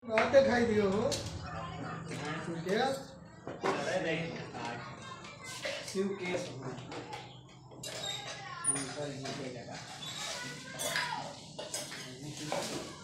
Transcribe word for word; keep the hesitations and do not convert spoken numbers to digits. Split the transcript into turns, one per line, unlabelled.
आते खाई दियो हो क्या शिव केस हम सर जी के जगह